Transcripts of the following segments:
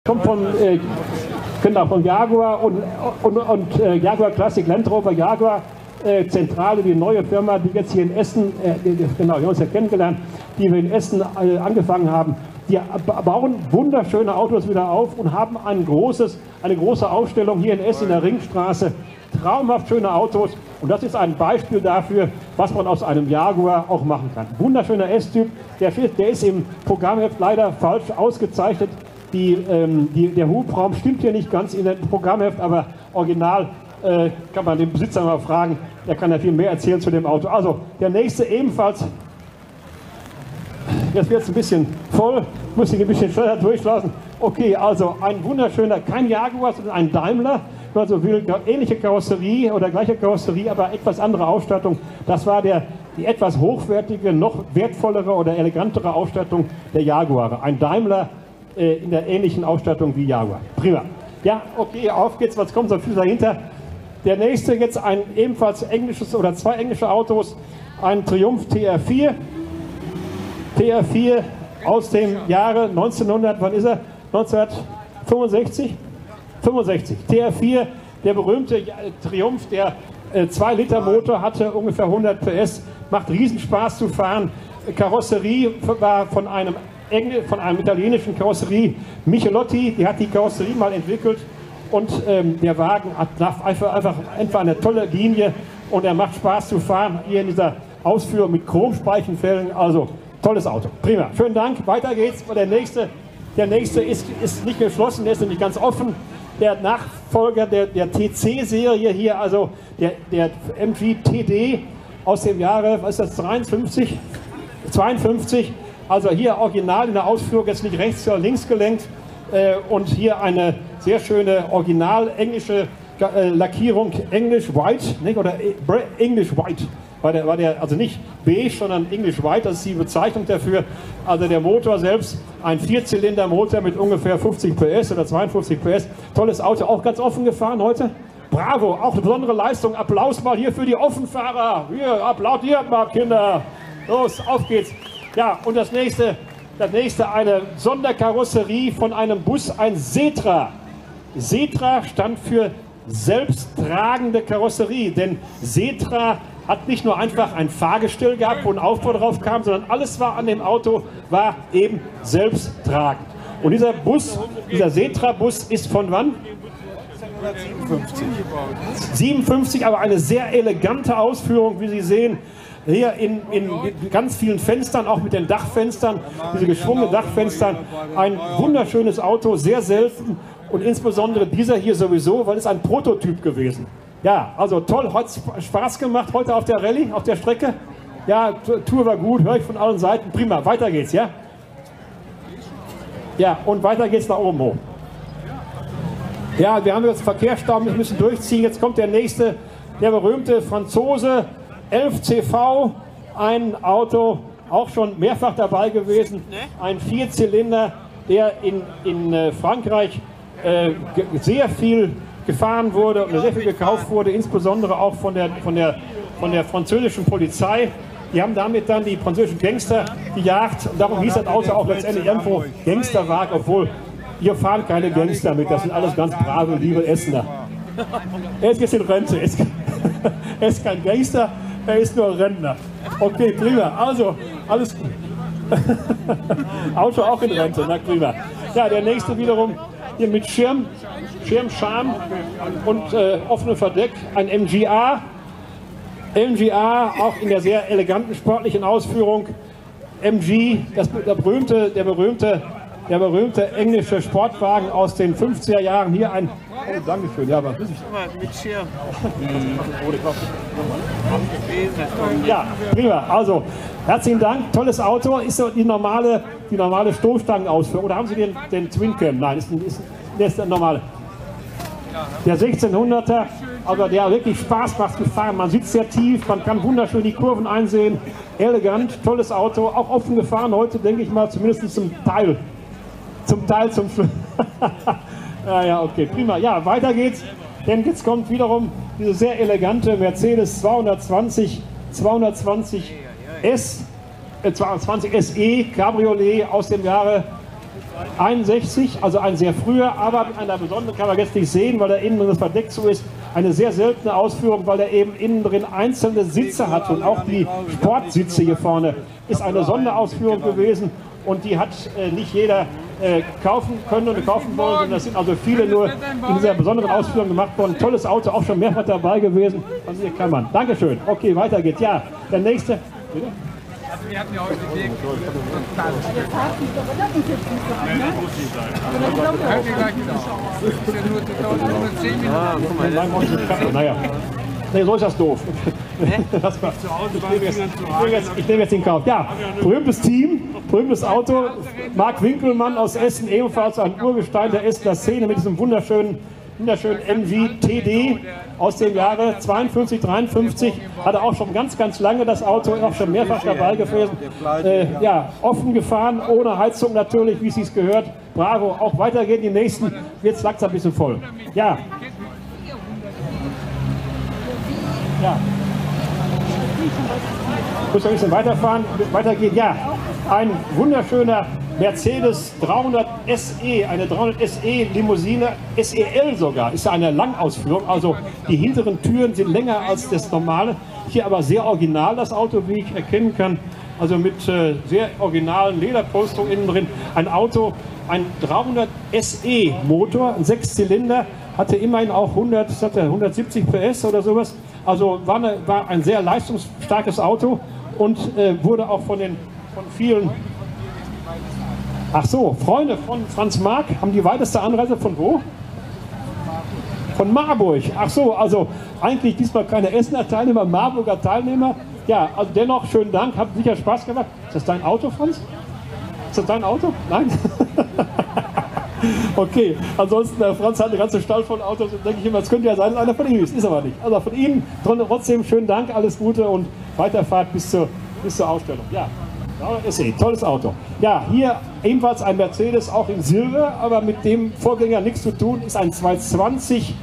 Kommt von Jaguar und Jaguar Classic Land Rover Jaguar Zentrale, die neue Firma, die jetzt hier in Essen, genau, wir haben uns ja kennengelernt, die wir in Essen angefangen haben. Die bauen wunderschöne Autos wieder auf und haben eine große Ausstellung hier in Essen in der Ringstraße. Traumhaft schöne Autos und das ist ein Beispiel dafür, was man aus einem Jaguar auch machen kann. Wunderschöner S-Typ, der ist im Programmheft leider falsch ausgezeichnet. Der Hubraum stimmt hier nicht ganz in dem Programmheft, aber original kann man den Besitzer mal fragen, der kann ja viel mehr erzählen zu dem Auto. Also der nächste ebenfalls, jetzt wird es ein bisschen voll, muss ich ein bisschen schneller durchlassen. Okay, also ein wunderschöner, kein Jaguar, sondern ein Daimler, also ähnliche Karosserie oder gleiche Karosserie, aber etwas andere Ausstattung. Das war die etwas hochwertige, noch wertvollere oder elegantere Ausstattung der Jaguare. Ein Daimler in der ähnlichen Ausstattung wie Jaguar. Prima. Ja, okay, auf geht's, was kommt so viel dahinter? Der nächste jetzt ein ebenfalls englisches oder zwei englische Autos, ein Triumph TR4. TR4 aus dem Jahre 1900, wann ist er? 1965? 65. TR4, der berühmte Triumph, der 2-Liter-Motor hatte, ungefähr 100 PS, macht Riesenspaß zu fahren. Karosserie war von einem italienischen Karosserie, Michelotti, die hat die Karosserie mal entwickelt und der Wagen hat einfach eine tolle Linie und er macht Spaß zu fahren, hier in dieser Ausführung mit Chromspeichenfelgen, also tolles Auto. Prima, schönen Dank, weiter geht's. Der nächste ist nicht geschlossen, der ist nämlich ganz offen. Der Nachfolger der TC-Serie hier, also der MG TD aus dem Jahre, was ist das, 52, also hier original in der Ausführung, jetzt nicht rechts oder links gelenkt und hier eine sehr schöne original englische Lackierung, English White, nicht? Oder English White, war der also nicht beige, sondern English White, das ist die Bezeichnung dafür. Also der Motor selbst, ein 4-Zylinder-Motor mit ungefähr 50 PS oder 52 PS, tolles Auto, auch ganz offen gefahren heute. Bravo, auch eine besondere Leistung, Applaus mal hier für die Offenfahrer, hier, applaudiert mal Kinder, los, auf geht's. Ja, und das nächste eine Sonderkarosserie von einem Bus, ein Setra. Setra stand für selbsttragende Karosserie, denn Setra hat nicht nur einfach ein Fahrgestell gehabt, wo ein Aufbau drauf kam, sondern alles war an dem Auto, war eben selbsttragend. Und dieser Setra-Bus ist von wann? 57, aber eine sehr elegante Ausführung, wie Sie sehen. Hier in ganz vielen Fenstern, auch mit den Dachfenstern, diese geschwungenen Dachfenstern. Ein wunderschönes Auto, sehr selten und insbesondere dieser hier sowieso, weil es ein Prototyp gewesen. Ja, also toll, hat Spaß gemacht heute auf der Rallye, auf der Strecke. Ja, Tour war gut, höre ich von allen Seiten. Prima, weiter geht's, ja? Ja, und weiter geht's nach oben hoch. Ja, wir haben jetzt Verkehrsstau, wir müssen durchziehen. Jetzt kommt der nächste, der berühmte Franzose 11CV, ein Auto, auch schon mehrfach dabei gewesen, ein 4-Zylinder, der in Frankreich sehr viel gefahren wurde und sehr viel gekauft wurde, insbesondere auch von der französischen Polizei. Die haben damit dann die französischen Gangster gejagt und darum hieß das Auto auch letztendlich irgendwo Gangsterwagen, obwohl hier fahren keine Gangster mit, das sind alles ganz brave, liebe Essener. Er ist jetzt in Rente, er ist kein Gangster, er ist nur Rentner. Okay, prima, also alles gut. Auto auch in Rente, na prima. Ja, der nächste wiederum hier mit Schirmscham und offenem Verdeck, ein MGA. MGA auch in der sehr eleganten sportlichen Ausführung. MG, der berühmte englische Sportwagen aus den 50er Jahren. Hier ein... Oh, Dankeschön. Ja, was ist es? Mit Schirm. Ja, prima. Also, herzlichen Dank. Tolles Auto. Ist so die normale Stoßstangenausführung. Oder haben Sie den Twin Cam? Nein, der ist der normale. Der 1600er, aber der wirklich Spaß macht zu fahren. Man sitzt sehr tief, man kann wunderschön die Kurven einsehen. Elegant, tolles Auto. Auch offen gefahren heute, denke ich mal, zumindest zum Teil. Zum Schluss. Ja, okay, prima. Ja, weiter geht's. Denn jetzt kommt wiederum diese sehr elegante Mercedes 220 SE Cabriolet aus dem Jahre 61, also ein sehr früher, aber mit einer besonderen, kann man jetzt nicht sehen, weil er innen drin das verdeckt so ist. Eine sehr seltene Ausführung, weil er eben innen drin einzelne Sitze hat und auch die Sportsitze hier vorne ist eine Sonderausführung gewesen und die hat nicht jeder kaufen können und kaufen wollen. Und das sind also viele nur in dieser besonderen Ausführung gemacht worden. Tolles Auto, auch schon mehrfach dabei gewesen. Also hier kann man. Dankeschön. Okay, weiter geht's. Ja, der nächste. Bitte? Also wir hatten ja heute den total. Hört ihr gleich wieder auf. Das ist ja nur 10 Minuten. Naja. Nee, so ist das doof. Ich nehme jetzt den Kauf. Ja, berühmtes Team, berühmtes Auto. Marc Winkelmann aus Essen, ebenfalls ein Urgestein der Essener Szene mit diesem wunderschönen MV TD aus dem Jahre 52, 53. Hatte auch schon ganz, ganz lange das Auto, auch schon mehrfach dabei gewesen. Ja, offen gefahren, ohne Heizung natürlich, wie es sich gehört. Bravo, auch weitergehen die nächsten. Jetzt langsam ein bisschen voll. Ja. Ja. Muss ein bisschen weitergehen. Ja, ein wunderschöner Mercedes 300 SE, eine 300 SE Limousine, SEL sogar, ist ja eine Langausführung, also die hinteren Türen sind länger als das normale. Hier aber sehr original das Auto, wie ich erkennen kann, also mit sehr originalen Lederpolsterung innen drin. Ein Auto, ein 300 SE Motor, ein 6-Zylinder, hatte immerhin auch 170 PS oder sowas. Also war ein sehr leistungsstarkes Auto und wurde auch von vielen, ach so, Freunde von Franz Marc haben die weiteste Anreise von wo? Von Marburg. Ach so, also eigentlich diesmal keine Essener Teilnehmer, Marburger Teilnehmer. Ja, also dennoch schönen Dank, hat sicher Spaß gemacht. Ist das dein Auto, Franz? Ist das dein Auto? Nein? Okay, ansonsten, Franz hat eine ganze Stall von Autos und denke ich immer, es könnte ja sein, dass einer von ihm ist aber nicht. Also von ihm trotzdem schönen Dank, alles Gute und Weiterfahrt bis zur Ausstellung. Ja, SE, tolles Auto. Ja, hier ebenfalls ein Mercedes, auch in Silber, aber mit dem Vorgänger nichts zu tun, ist ein 220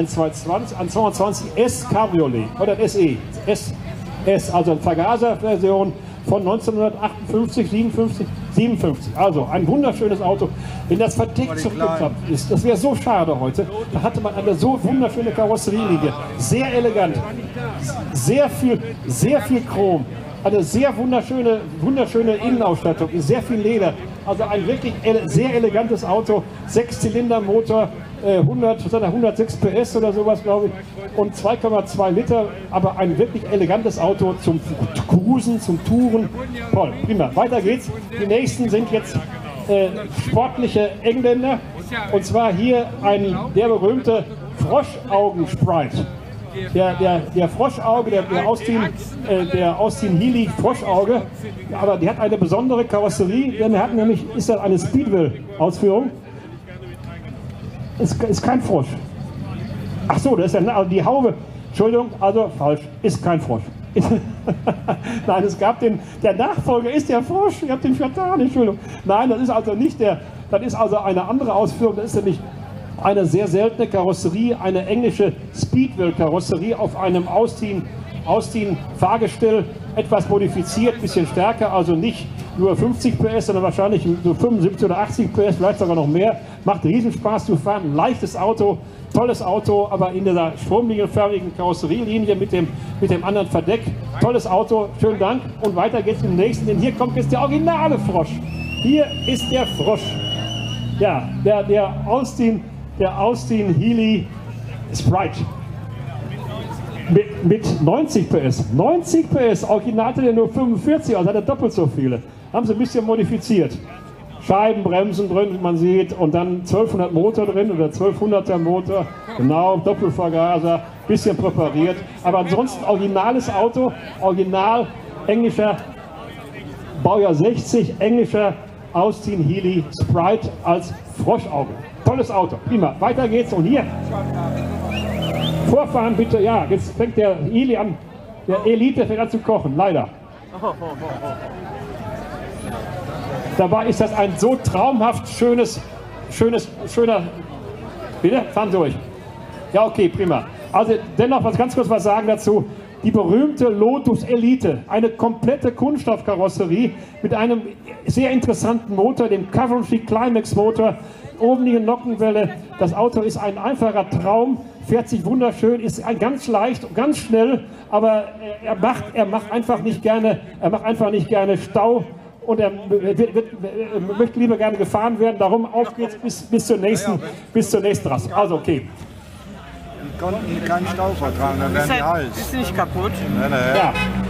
S Cabriolet oder SE, also eine Vergaserversion von 1958, 57. Also ein wunderschönes Auto. Wenn das verdeckt zurückgeklappt ist, das wäre so schade heute. Da hatte man eine so wunderschöne Karosserielinie. Sehr elegant. Sehr viel Chrom. Eine sehr wunderschöne Innenausstattung. Sehr viel Leder. Also ein wirklich sehr elegantes Auto. 6-Zylinder-Motor. 106 PS oder sowas, glaube ich, und 2,2 Liter, aber ein wirklich elegantes Auto zum Cruisen, zum Touren. Toll, prima. Weiter geht's. Die nächsten sind jetzt sportliche Engländer, und zwar hier der berühmte Froschaugen-Sprite. Der Froschauge, der Austin Healey Froschauge, aber der hat eine besondere Karosserie, denn er hat nämlich, ist das eine Speedwell-Ausführung. Ist kein Frosch. Ach so, das ist ja die Haube. Entschuldigung, also falsch. Ist kein Frosch. Nein, es gab der Nachfolger ist der Frosch. Ich habe den vertan, Entschuldigung. Nein, das ist also nicht das ist also eine andere Ausführung. Das ist nämlich eine sehr seltene Karosserie, eine englische Speedwell-Karosserie auf einem Austin-Fahrgestell, etwas modifiziert, bisschen stärker, also nicht nur 50 PS, sondern wahrscheinlich so 75 oder 80 PS, vielleicht sogar noch mehr. Macht Riesenspaß zu fahren, ein leichtes Auto, tolles Auto, aber in dieser stromlinienförmigen Karosserielinie mit dem anderen Verdeck. Tolles Auto, schönen Dank und weiter geht's mit dem nächsten, denn hier kommt jetzt der originale Frosch. Hier ist der Frosch. Ja, der Austin Healey Sprite. Mit 90 PS. 90 PS, original hatte der nur 45, also hat er doppelt so viele. Haben sie ein bisschen modifiziert. Scheibenbremsen drin, wie man sieht, und dann 1200 Motor drin oder 1200er Motor, genau, Doppelvergaser, bisschen präpariert. Aber ansonsten originales Auto, original englischer Baujahr 60, englischer Austin Healey Sprite als Froschauge. Tolles Auto, prima. Weiter geht's und hier. Vorfahren bitte, ja, jetzt fängt der Healey an, der Elite fängt an zu kochen, leider. Dabei ist das ein so traumhaft schöner, bitte, fahren Sie durch. Ja, okay, prima. Also dennoch ganz kurz was sagen dazu. die berühmte Lotus Elite, eine komplette Kunststoffkarosserie mit einem sehr interessanten Motor, dem Coventry Climax Motor, oben die Nockenwelle. Das Auto ist ein einfacher Traum, fährt sich wunderschön, ist ganz leicht, ganz schnell, aber er macht einfach nicht gerne Stau. Und er möchte lieber gerne gefahren werden. Darum auf geht's bis zur nächsten Rasse. Also okay. Die konnten keinen Stau vertragen, dann werden die heiß. Ist nicht kaputt? Ja.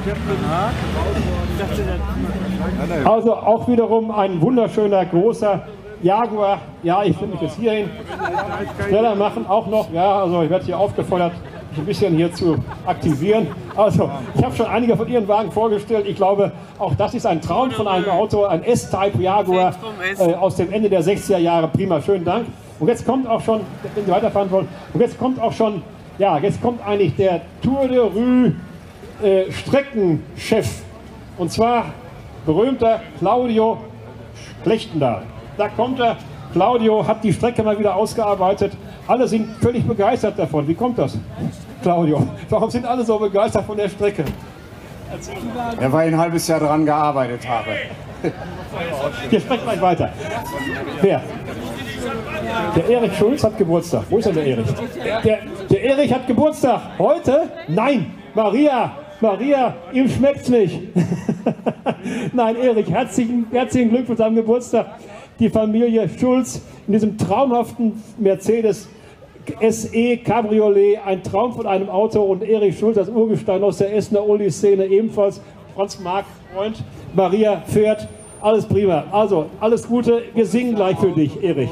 Also auch wiederum ein wunderschöner großer Jaguar. Ja, ich will mich jetzt hierhin schneller machen. Auch noch. Ja, also ich werde hier aufgefordert, ein bisschen hier zu aktivieren. Also, ich habe schon einige von Ihren Wagen vorgestellt. Ich glaube, auch das ist ein Traum von einem Auto, ein S-Type Jaguar aus dem Ende der 60er Jahre. Prima, schönen Dank. Und jetzt kommt auch schon, wenn Sie weiterfahren wollen, und jetzt kommt auch schon, ja, jetzt kommt eigentlich der Tour de Rue Streckenchef. Und zwar berühmter Claudio Schlechtendahl. Da kommt er. Claudio hat die Strecke mal wieder ausgearbeitet. Alle sind völlig begeistert davon. Wie kommt das, Claudio? Warum sind alle so begeistert von der Strecke? Ja, weil ich ein halbes Jahr daran gearbeitet habe. Wir sprechen gleich weiter. Wer? Der Erich Schulz hat Geburtstag. Wo ist denn der Erich? Der Erich hat Geburtstag. Heute? Nein. Maria, ihm schmeckt's nicht. Nein, Erich, herzlichen Glückwunsch zu seinem Geburtstag. Die Familie Schulz in diesem traumhaften Mercedes SE Cabriolet, ein Traum von einem Auto, und Erich Schulz, das Urgestein aus der Essener Oldie-Szene, ebenfalls Franz Marc, Freund, Maria fährt, alles prima. Also, alles Gute, wir singen gleich für dich, Erich.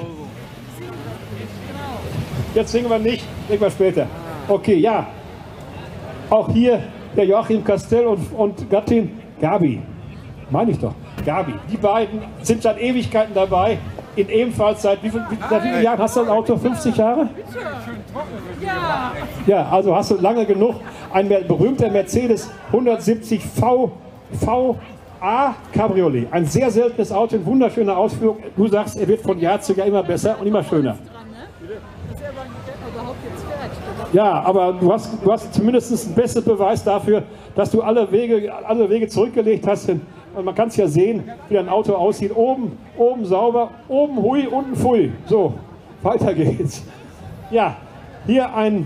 Jetzt singen wir nicht, singen wir später. Okay, ja, auch hier der Joachim Castell und Gattin Gabi, meine ich doch. Gabi, die beiden sind seit Ewigkeiten dabei, in ebenfalls seit wie vielen Jahren hast du das Auto? 50 Jahre? Ja. Ja, also hast du lange genug. Ein berühmter Mercedes 170 VA Cabriolet. Ein sehr seltenes Auto, in wunderschöner Ausführung. Du sagst, er wird von Jahr zu Jahr immer besser und immer schöner. Ja, aber du hast zumindest einen besseren Beweis dafür, dass du alle Wege zurückgelegt hast. Und man kann es ja sehen, wie ein Auto aussieht. Oben sauber, oben hui, unten pfui. So, weiter geht's. Ja, hier ein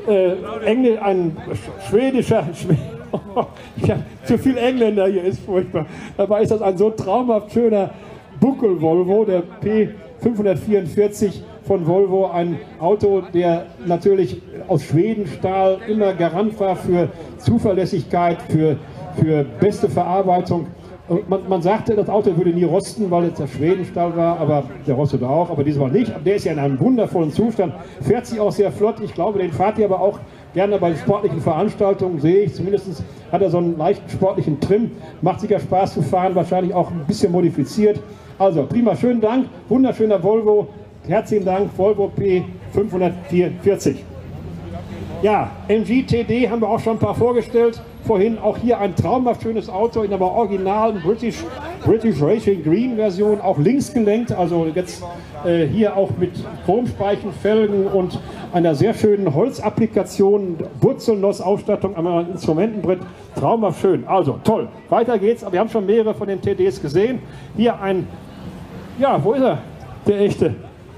schwedischer, ich habe zu viel Engländer hier, ist furchtbar. Dabei ist das ein so traumhaft schöner Buckel-Volvo, der P544 von Volvo. Ein Auto, der natürlich aus Schwedenstahl immer Garant war für Zuverlässigkeit, für beste Verarbeitung. Man sagte, das Auto würde nie rosten, weil es der Schwedenstahl war, aber der rostet auch, aber diesmal nicht. Der ist ja in einem wundervollen Zustand, fährt sich auch sehr flott. Ich glaube, den fahrt ihr aber auch gerne bei sportlichen Veranstaltungen, sehe ich. Zumindest hat er so einen leichten sportlichen Trim, macht sicher Spaß zu fahren, wahrscheinlich auch ein bisschen modifiziert. Also prima, schönen Dank, wunderschöner Volvo, herzlichen Dank, Volvo P544. Ja, MG TD haben wir auch schon ein paar vorgestellt. Vorhin auch hier ein traumhaft schönes Auto in der originalen British Racing Green Version, auch links gelenkt, also jetzt hier auch mit Chromspeichenfelgen und einer sehr schönen Holzapplikation, Wurzelnoss-Ausstattung am Instrumentenbrett, traumhaft schön. Also toll, weiter geht's, aber wir haben schon mehrere von den TDs gesehen. Hier ein, ja, wo ist er, der echte?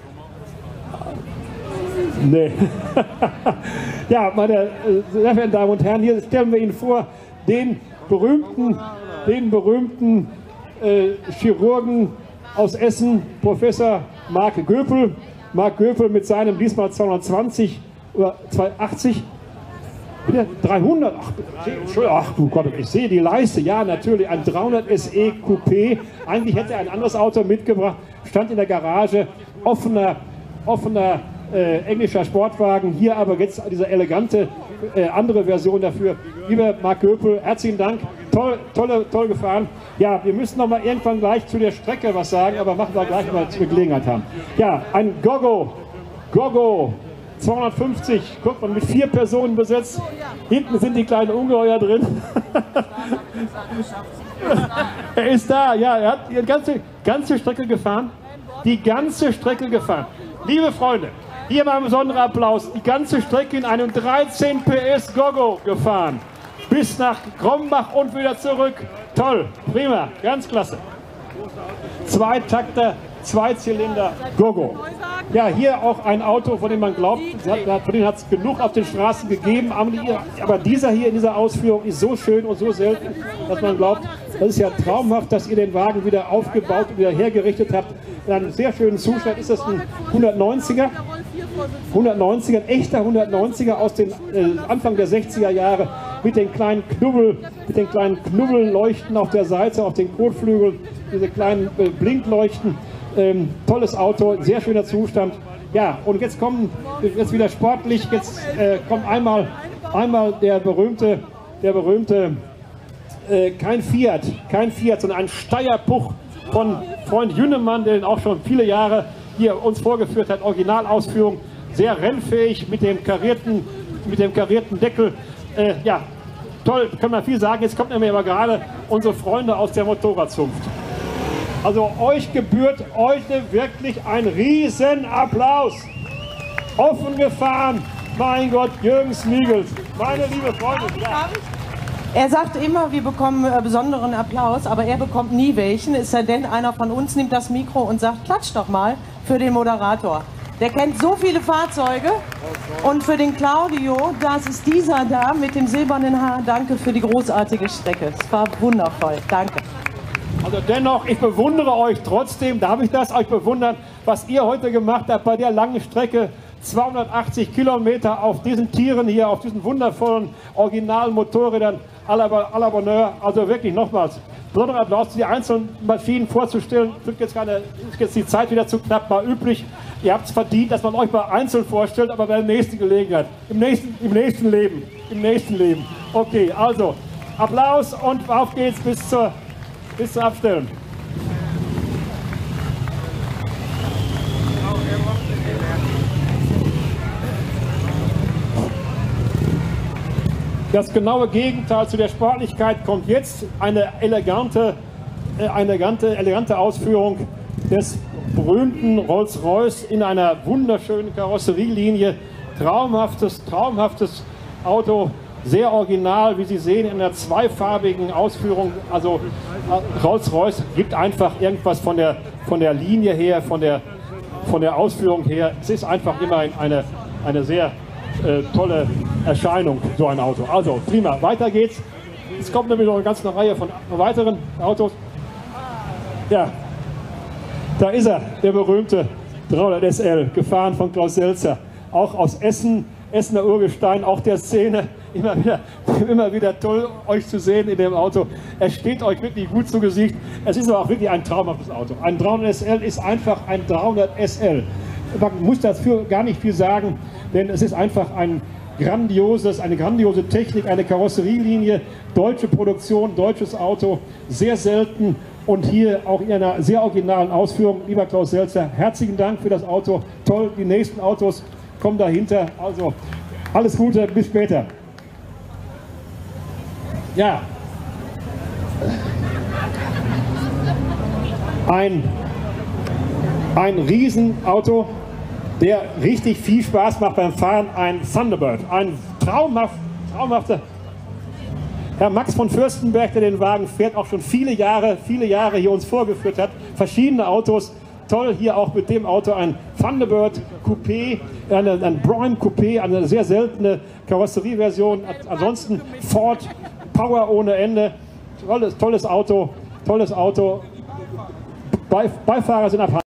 Nee. Ja, meine sehr verehrten Damen und Herren, hier stellen wir Ihnen vor, den berühmten Chirurgen aus Essen, Professor Marc Göpel. Marc Göpel mit seinem diesmal 220 oder 280, 300, ach du Gott, ich sehe die Leiste, ja natürlich, ein 300 SE Coupé. Eigentlich hätte er ein anderes Auto mitgebracht, stand in der Garage, offener englischer Sportwagen, hier aber jetzt diese elegante andere Version dafür. Lieber Marc Göpel, herzlichen Dank, toll gefahren. Ja, wir müssen noch mal irgendwann gleich zu der Strecke was sagen, aber machen wir gleich, wenn wir die Gelegenheit haben. Ja, ein Gogo 250, guck mal, mit 4 Personen besetzt. Hinten sind die kleinen Ungeheuer drin. Er ist da, ja, er hat die ganze Strecke gefahren. Die ganze Strecke gefahren. Liebe Freunde, hier mal ein besonderer Applaus. Die ganze Strecke in einem 13 PS Gogo gefahren. bis nach Krombach und wieder zurück. Toll, prima, ganz klasse. Zweitakter, Zweizylinder, Gogo. Ja, hier auch ein Auto, von dem man glaubt, von dem hat es genug auf den Straßen gegeben, aber dieser hier in dieser Ausführung ist so schön und so selten, dass man glaubt, das ist ja traumhaft, dass ihr den Wagen wieder aufgebaut und wieder hergerichtet habt. In einem sehr schönen Zustand ist das ein 190er. 190er, ein echter 190er aus den Anfang der 60er Jahre mit den kleinen Knubbelleuchten auf der Seite, auf den Kotflügeln, diese kleinen Blinkleuchten. Tolles Auto, sehr schöner Zustand. Ja, und jetzt wieder sportlich, jetzt kommt einmal der berühmte kein Fiat, sondern ein Steyr-Puch von Freund Jünnemann, der den auch schon viele Jahre hier uns vorgeführt hat, Originalausführung, sehr rennfähig mit dem karierten Deckel. Ja, toll, kann man viel sagen. Jetzt kommt nämlich aber gerade unsere Freunde aus der Motorradzunft. Also euch gebührt heute wirklich ein Riesenapplaus. Offen gefahren, mein Gott, Jürgen Smiegels, meine liebe Freunde. Ja. Er sagt immer, wir bekommen besonderen Applaus, aber er bekommt nie welchen. Es sei denn, einer von uns nimmt das Mikro und sagt, klatsch doch mal für den Moderator. Der kennt so viele Fahrzeuge. Und für den Claudio, das ist dieser da mit dem silbernen Haar. Danke für die großartige Strecke. Es war wundervoll. Danke. Also dennoch, ich bewundere euch trotzdem, darf ich das euch bewundern, was ihr heute gemacht habt bei der langen Strecke. 280 Kilometer auf diesen Tieren hier, auf diesen wundervollen originalen Motorrädern à la Bonheur. Also wirklich nochmals, besonderer Applaus, die einzelnen Maschinen vorzustellen. Ist jetzt die Zeit wieder zu knapp, mal üblich. Ihr habt es verdient, dass man euch mal einzeln vorstellt, aber bei der nächsten Gelegenheit, im nächsten Leben. Okay, also Applaus und auf geht's bis zur Abstellung. Das genaue Gegenteil zu der Sportlichkeit kommt jetzt, eine elegante Ausführung des berühmten Rolls-Royce in einer wunderschönen Karosserielinie. Traumhaftes Auto, sehr original, wie Sie sehen, in einer zweifarbigen Ausführung. Also Rolls-Royce gibt einfach irgendwas von der Linie her, von der Ausführung her. Es ist einfach immer eine sehr tolle Erscheinung, so ein Auto. Also prima, weiter geht's. Es kommt nämlich noch eine ganze Reihe von weiteren Autos. Ja, da ist er, der berühmte 300 SL, gefahren von Klaus Seltzer, auch aus Essen, Essener Urgestein, auch der Szene. Immer wieder toll, euch zu sehen in dem Auto. Es steht euch wirklich gut zu Gesicht. Es ist aber auch wirklich ein traumhaftes Auto. Ein 300 SL ist einfach ein 300 SL. Man muss dafür gar nicht viel sagen, denn es ist einfach eine grandiose Technik, eine Karosserielinie, deutsche Produktion, deutsches Auto, sehr selten und hier auch in einer sehr originalen Ausführung. Lieber Klaus Seltzer, herzlichen Dank für das Auto, toll, die nächsten Autos kommen dahinter, also alles Gute, bis später. Ja, ein Riesenauto, der richtig viel Spaß macht beim Fahren, ein Thunderbird, ein traumhafter Herr Max von Fürstenberg, der den Wagen fährt, auch schon viele Jahre hier uns vorgeführt hat, verschiedene Autos, toll, hier auch mit dem Auto ein Thunderbird Coupé, ein Brougham Coupé, eine sehr seltene Karosserieversion, ansonsten Ford, Power ohne Ende, tolles Auto, Beifahrer sind ab